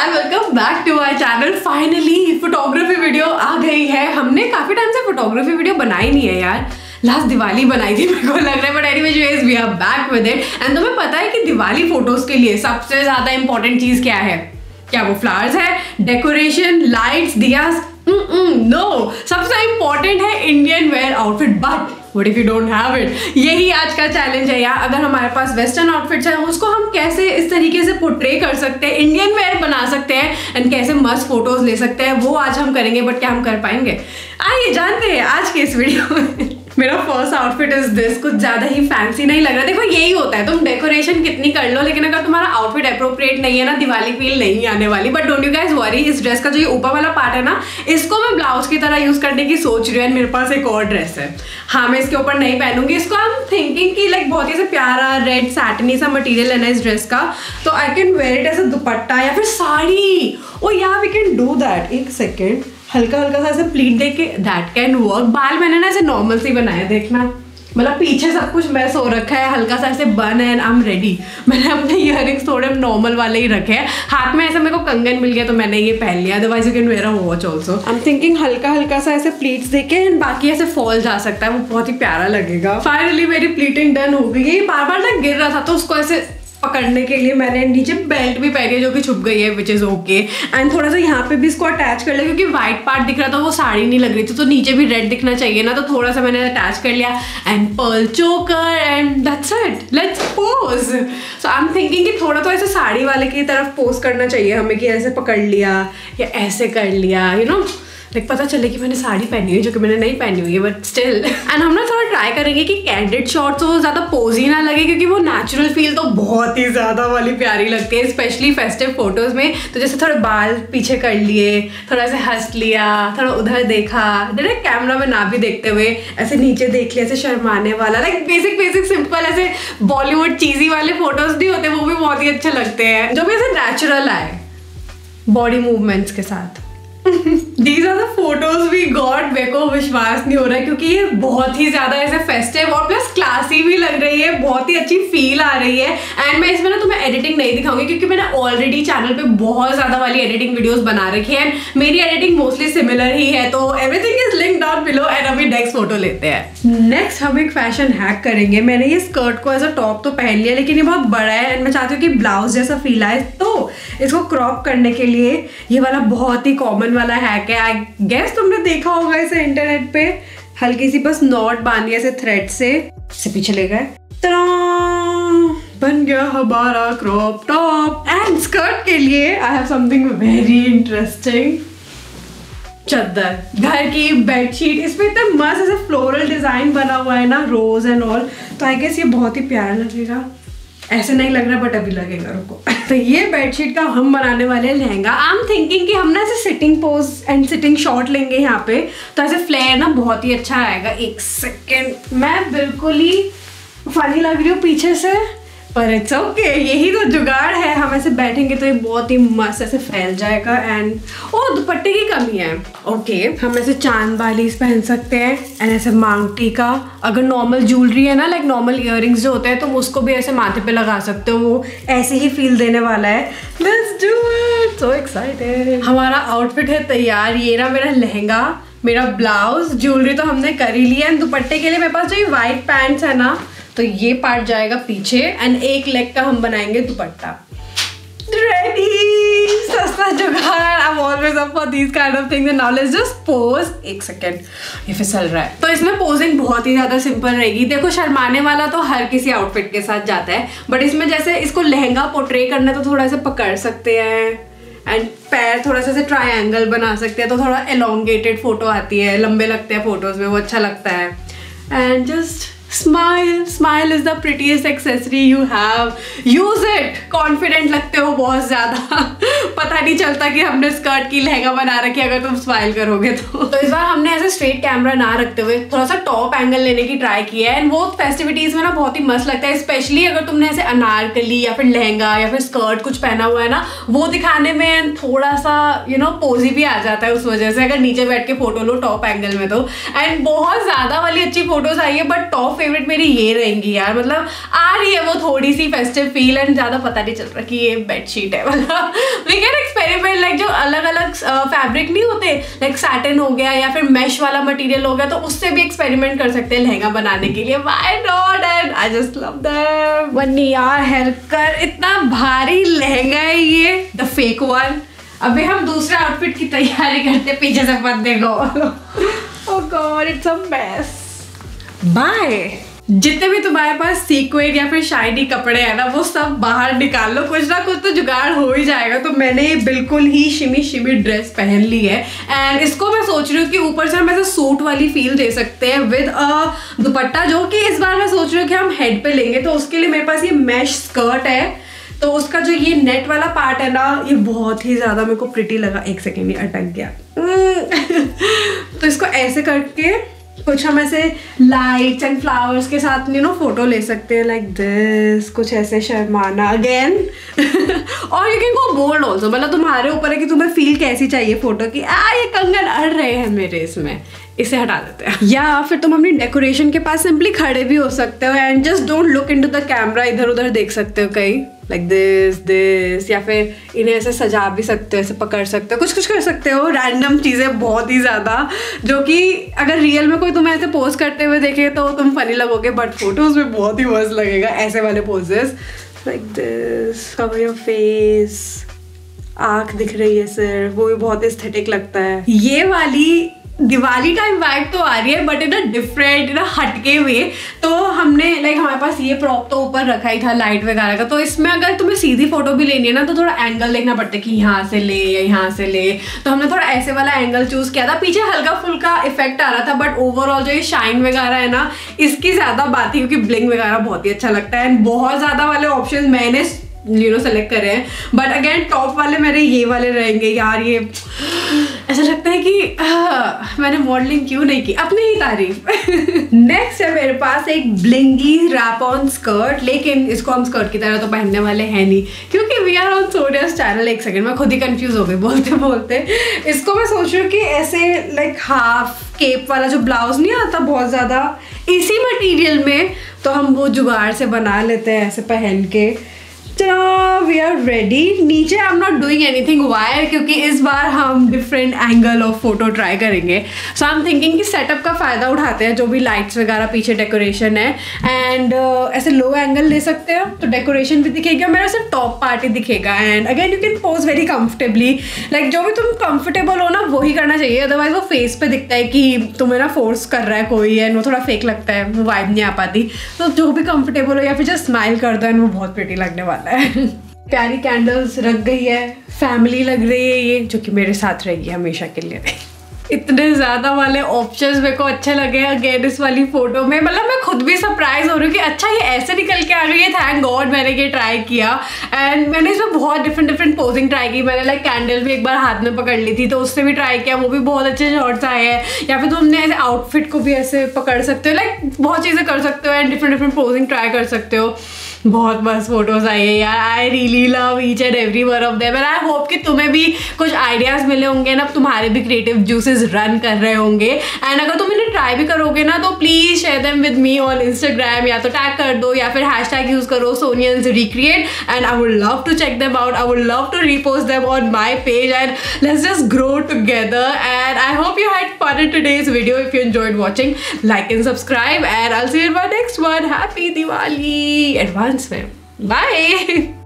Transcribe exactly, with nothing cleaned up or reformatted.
यार, welcome back to my channel. Finally photography video आ गई है। हमने काफी टाइम से फोटोग्राफी वीडियो बनाई नहीं है यार। लास्ट दिवाली बनाई थी मेरे को लग रहा है, but anyways we are back with it. And तुम्हें पता है कि दिवाली फोटोज के लिए सबसे ज्यादा इंपॉर्टेंट चीज क्या है? क्या वो फ्लावर्स है, डेकोरेशन, लाइट्स, दियास? नो, सबसे इंपॉर्टेंट है Indian wear outfit. But What if you don't have it? यही आज का चैलेंज है यार। अगर हमारे पास वेस्टर्न आउटफिट्स है, उसको हम कैसे इस तरीके से पोर्ट्रे कर सकते हैं, इंडियन वेयर बना सकते हैं एंड कैसे मस्त फोटोज ले सकते हैं, वो आज हम करेंगे। बट क्या हम कर पाएंगे? आइए जानते हैं आज के इस वीडियो में। मेरा फर्स्ट आउटफिट इज दिस। कुछ ज्यादा ही फैंसी नहीं लग रहा। देखो यही होता है, तुम डेकोरेशन कितनी कर लो, लेकिन अगर तुम्हारा आउटफिट अप्रोप्रिएट नहीं है ना, दिवाली फील नहीं आने वाली। But don't you guys worry, इस ड्रेस का जो ये ऊपर वाला पार्ट है ना, इसको मैं ब्लाउज की तरह यूज करने की सोच रही हूँ। मेरे पास एक और ड्रेस है, हाँ मैं इसके ऊपर नहीं पहनूंगी इसको। आई एम थिंकिंग कि लाइक बहुत ही से प्यारा रेड सैटिनी सा मटेरियल है ना इस ड्रेस का, तो I can wear it as a dupatta या फिर sari. Oh yeah we can do that. एक सेकेंड, हल्का हल्का सा ऐसे प्लीट दे के दैट कैन वर्क। बाल मैंने ना ऐसे नॉर्मल से बनाया, देखना, मतलब पीछे सब कुछ मैस हो रखा है, हल्का सा ऐसे बन है एंड आई एम रेडी। मैंने अपने इयररिंग्स थोड़े नॉर्मल वाले ही रखे हैं। हाथ में ऐसे मेरे को कंगन मिल गया तो मैंने ये पहन लिया। Otherwise you can wear a watch also. I M thinking हल्का हल्का सा ऐसे प्लीट्स देके एंड बाकी ऐसे फॉल जा सकता है, वो बहुत ही प्यारा लगेगा। फाइनली मेरी प्लीटिंग डन हो गई है। बार बार ना गिर रहा था तो उसको ऐसे पकड़ने के लिए मैंने नीचे बेल्ट भी पहनी है जो कि छुप गई है, विच इज ओके। एंड थोड़ा सा यहाँ पे भी इसको अटैच कर लिया क्योंकि व्हाइट पार्ट दिख रहा था, वो साड़ी नहीं लग रही थी, तो नीचे भी रेड दिखना चाहिए ना, तो थोड़ा सा मैंने अटैच कर लिया। And pearl choker and that's it, let's pose. So I am thinking कि थोड़ा तो ऐसे साड़ी वाले की तरफ पोज करना चाहिए हमें, कि ऐसे पकड़ लिया या ऐसे कर लिया, यू नो, लाइक पता चले कि मैंने साड़ी पहनी हुई है, जो कि मैंने नहीं पहनी हुई है, बट स्टिल। एंड हम ना थोड़ा ट्राई करेंगे कि कैंडिड शॉट्स हो, ज़्यादा पोजी ना लगे, क्योंकि वो नेचुरल फील तो बहुत ही ज़्यादा वाली प्यारी लगती है, स्पेशली फेस्टिव फोटोज़ में। तो जैसे थोड़े बाल पीछे कर लिए, थोड़ा ऐसे हंस लिया, थोड़ा उधर देखा, डायरेक्ट कैमरा में ना भी देखते हुए ऐसे नीचे देख लिया, ऐसे शर्माने वाला, लाइक बेसिक बेसिक सिंपल ऐसे बॉलीवुड चीज़ी वाले फोटोज़ नहीं होते, वो भी बहुत ही अच्छे लगते हैं, जो भी ऐसे नेचुरल आए बॉडी मूवमेंट्स के साथ। These are the photos we got। मेरे को विश्वास नहीं हो रहा है क्योंकि ये बहुत ही ज्यादा ऐसे फेस्टिव और प्लस क्लासी भी लग रही है, बहुत ही अच्छी फील आ रही है। एंड मैं इसमें ना तुम्हें एडिटिंग नहीं दिखाऊंगी क्योंकि मैंने ऑलरेडी चैनल पे बहुत ज्यादा वाली एडिटिंग वीडियोस बना रखी है। मेरी एडिटिंग मोस्टली सिमिलर ही है, तो everything is link down below. And अभी नेक्स्ट फोटो लेते हैं। नेक्स्ट हम एक फैशन हैक करेंगे। मैंने ये स्कर्ट को एज अ टॉप तो पहन लिया, लेकिन ये बहुत बड़ा है एंड मैं चाहती हूँ कि ब्लाउज जैसा फील आए, तो इसको क्रॉप करने के लिए ये वाला बहुत ही कॉमन वाला हैक है। आई गेस तुमने देखा होगा इसे इंटरनेट पे। हल्की सी बस नॉट बांधी ऐसे थ्रेड से, से पीछे ले गए, बन गया हमारा क्रॉप टॉप। एंड स्कर्ट के लिए I have something very interesting. चद्दर, घर की बेडशीट, इसमें इतना मस्त ऐसे फ्लोरल डिजाइन बना हुआ है ना, रोज एंड ऑल, तो आई गेस ये बहुत ही प्यारा लगेगा। ऐसे नहीं लग रहा बट अभी लगेगा, रुको। तो ये बेडशीट का हम बनाने वाले हैं लहंगा। आई एम थिंकिंग कि हम ना ऐसे sitting pose and sitting shot लेंगे यहाँ पे, तो ऐसे फ्लेयर ना बहुत ही अच्छा आएगा। एक सेकेंड, मैं बिल्कुल ही फनी लग रही हूँ पीछे से, पर इट्स ओके, यही तो जुगाड़ है। हम ऐसे बैठेंगे तो ये बहुत ही मस्त ऐसे फैल जाएगा। एंड ओ दुपट्टे की कमी है, ओके okay, हम ऐसे चांद बालीस पहन सकते हैं एंड ऐसे मांग टीका। अगर नॉर्मल ज्वेलरी है ना, लाइक नॉर्मल इयररिंग्स जो होते हैं, तो उसको भी ऐसे माथे पे लगा सकते हो, वो ऐसे ही फील देने वाला है। Let's do it, so excited. हमारा आउटफिट है तैयार। ये रहा मेरा लहंगा, मेरा ब्लाउज, ज्वेलरी तो हमने कर ही लिया। एंड दुपट्टे के लिए मेरे पास जो ये वाइट पैंट्स है ना, तो ये पार्ट जाएगा पीछे एंड एक लेग का हम बनाएंगे दुपट्टा। रेडी, सस्ता जुगाड़। I'm always up for these kind of things and now let's just pose। एक सेकेंड, ये फिसल रहा है। तो इसमें पोजिंग बहुत ही ज्यादा सिंपल रहेगी। देखो शर्माने वाला तो हर किसी आउटफिट के साथ जाता है, बट इसमें जैसे इसको लहंगा पोर्ट्रे करना है तो थोड़ा सा पकड़ सकते हैं एंड पैर थोड़ा सा ट्रायंगल बना सकते हैं, तो थोड़ा एलोंगेटेड फोटो आती है, लंबे लगते हैं फोटोज में, वो अच्छा लगता है। And just smile, smile is the prettiest accessory you have, use it. Confident लगते हो बहुत ज्यादा, पता नहीं चलता कि हमने स्कर्ट की लहंगा बना रखी है अगर तुम स्माइल करोगे तो। तो इस बार हमने ऐसे स्ट्रेट कैमरा ना रखते हुए थोड़ा सा टॉप एंगल लेने की ट्राई की है एंड वो फेस्टिविटीज में ना बहुत ही मस्त लगता है, स्पेशली अगर तुमने ऐसे अनारकली या फिर लहंगा या फिर स्कर्ट कुछ पहना हुआ है ना, वो दिखाने में थोड़ा सा यू नो पोजी भी आ जाता है उस वजह से, अगर नीचे बैठ के फोटो लो टॉप एंगल में तो। एंड बहुत ज्यादा वाली अच्छी फोटोज आई है, बट टॉप फेवरेट मेरी ये रहेंगी यार। मतलब आ रही है वो थोड़ी सी फेस्टिव फील एंड ज़्यादा पता नहीं चल रहा कि ये बेडशीट है। मतलब वी कैन एक्सपेरिमेंट लाइक जो अलग अलग फैब्रिक नहीं होते, लाइक सैटिन हो गया या फिर मैश वाला मटेरियल हो गया, तो उससे भी एक्सपेरिमेंट कर सकते हैं लहंगा बनाने के लिए। Why not, and I just love them. Vanni यार हेल्प कर, इतना भारी लहंगा है ये, द फेक वन। अभी हम दूसरे आउटफिट की तैयारी करते, पीछे से मत देखो। Oh god, it's a mess. Bye. जितने भी तुम्हारे पास सीक्वेंट या फिर शाइनी कपड़े हैं ना, वो सब बाहर निकाल लो, कुछ ना कुछ तो जुगाड़ हो ही जाएगा। तो मैंने ये बिल्कुल ही शिमी शिमी ड्रेस पहन ली है एंड इसको मैं सोच रही हूँ कि ऊपर से हम ऐसे सूट वाली फील दे सकते हैं विद अ दुपट्टा, जो कि इस बार मैं सोच रही हूँ कि हम हेड पे लेंगे। तो उसके लिए मेरे पास ये मैश स्कर्ट है, तो उसका जो ये नेट वाला पार्ट है ना, ये बहुत ही ज़्यादा मेरे को प्रिटी लगा। एक सेकेंड, ये अटक गया। तो इसको ऐसे करके कुछ हम ऐसे लाइट्स एंड फ्लावर्स के साथ यू नो फोटो ले सकते हैं, लाइक दिस, कुछ ऐसे शर्माना अगेन। और you can go bold also, मतलब तुम्हारे ऊपर है कि तुम्हें फील कैसी चाहिए फोटो की। आ ये कंगन अड़ रहे हैं मेरे इसमें, इसे हटा देते हैं। या फिर तुम अपनी डेकोरेशन के पास सिंपली खड़े भी हो सकते हो and just don't look into the camera, इधर उधर देख सकते हो कहीं, लाइक दिस दिस, या फिर इन्हें ऐसे सजा भी सकते हो, ऐसे पकड़ सकते हो, कुछ कुछ कर सकते हो, रैंडम चीज़ें बहुत ही ज़्यादा, जो कि अगर रियल में कोई तुम्हें ऐसे पोज करते हुए देखे तो तुम फनी लगोगे, बट फोटोज में बहुत ही मस्त लगेगा ऐसे वाले poses, like this, cover your face, आँख दिख रही है सिर्फ, वो भी बहुत एस्थेटिक लगता है। ये वाली दिवाली टाइम वाइब तो आ रही है, बट इन अ डिफरेंट, इन अ हटके हुए। तो हमने लाइक हमारे पास ये प्रॉप तो ऊपर रखा ही था लाइट वगैरह का, तो इसमें अगर तुम्हें सीधी फोटो भी लेनी है ना, तो थोड़ा एंगल देखना पड़ता है कि यहाँ से ले या यहाँ से ले। तो हमने थोड़ा ऐसे वाला एंगल चूज किया था। पीछे हल्का फुल्का इफेक्ट आ रहा था, बट ओवरऑल जो ये शाइन वगैरह है ना, इसकी ज्यादा बात है, क्योंकि ब्लिंग वगैरह बहुत ही अच्छा लगता है एंड बहुत ज्यादा वाले ऑप्शन मैंने यू नो सेलेक्ट करे हैं। बट अगेन टॉप वाले मेरे ये वाले रहेंगे यार। ये ऐसा लगता है कि आ, मैंने मॉडलिंग क्यों नहीं की, अपनी ही तारीफ। नेक्स्ट है मेरे पास एक ब्लिंगी रैप ऑन स्कर्ट, लेकिन इसको हम स्कर्ट की तरह तो पहनने वाले हैं नहीं, क्योंकि we are on Sonia's channel. एक सेकंड, मैं खुद ही कंफ्यूज हो गई बोलते बोलते। इसको मैं सोच रही हूँ कि ऐसे लाइक हाफ केप वाला जो ब्लाउज नहीं आता बहुत ज़्यादा, इसी मटीरियल में तो हम वो जुगाड़ से बना लेते हैं ऐसे पहन के। चलो वी आर रेडी। नीचे I am not doing anything wire, क्योंकि इस बार हम different angle of photo try करेंगे। सो आई एम थिंकिंग कि सेटअप का फ़ायदा उठाते हैं, जो भी लाइट्स वगैरह पीछे डेकोरेशन है, एंड uh, ऐसे लो एंगल ले सकते हो तो डेकोरेशन भी दिखेगा, मेरा सिर्फ टॉप पार्ट ही दिखेगा। And again you can pose very comfortably, like जो भी तुम कंफर्टेबल हो ना वही करना चाहिए, अदरवाइज वो फेस पे दिखता है कि तुम्हें ना फोर्स कर रहा है कोई, एंड वो थोड़ा फेक लगता है, वो वाइब नहीं आ पाती। तो जो भी कंफर्टेबल हो या फिर जस्ट स्माइल कर दो, एंड वो बहुत प्रिटी लगने वाला है। प्यारी कैंडल्स रख गई है, फैमिली लग रही है ये, जो कि मेरे साथ रहेगी हमेशा के लिए। इतने ज़्यादा वाले ऑप्शंस मेरे को अच्छे लगे अगेन इस वाली फोटो में। मतलब मैं खुद भी सरप्राइज हो रही हूँ कि अच्छा ये ऐसे निकल के आ गई है। थैंक गॉड मैंने ये ट्राई किया एंड मैंने इसमें बहुत डिफरेंट डिफरेंट पोजिंग ट्राई की। मैंने लाइक कैंडल भी एक बार हाथ में पकड़ ली थी, तो उससे भी ट्राई किया, वो भी बहुत अच्छे शॉट्स आए हैं। या फिर तुमने ऐसे आउटफिट को भी ऐसे पकड़ सकते हो, लाइक बहुत चीज़ें कर सकते हो and different different posing try कर सकते हो। बहुत मस्त फोटोज आई है यार। I really love each and every one of them and I hope कि तुम्हें भी कुछ आइडियाज मिले होंगे ना, तुम्हारे भी क्रिएटिव जूसेस रन कर रहे होंगे। एंड अगर तुम इन्हें ट्राई भी करोगे ना, तो please share them with me on Instagram, या तो टैग कर दो या फिर हैश टैग यूज करो Sonians recreate, and I would love to check them out. I would love to repost them on my page and let's just grow together. And I hope you had fun in today's video. If you enjoyed watching, like and subscribe, and I'll see you in my next one. Happy Diwali advance में. Bye.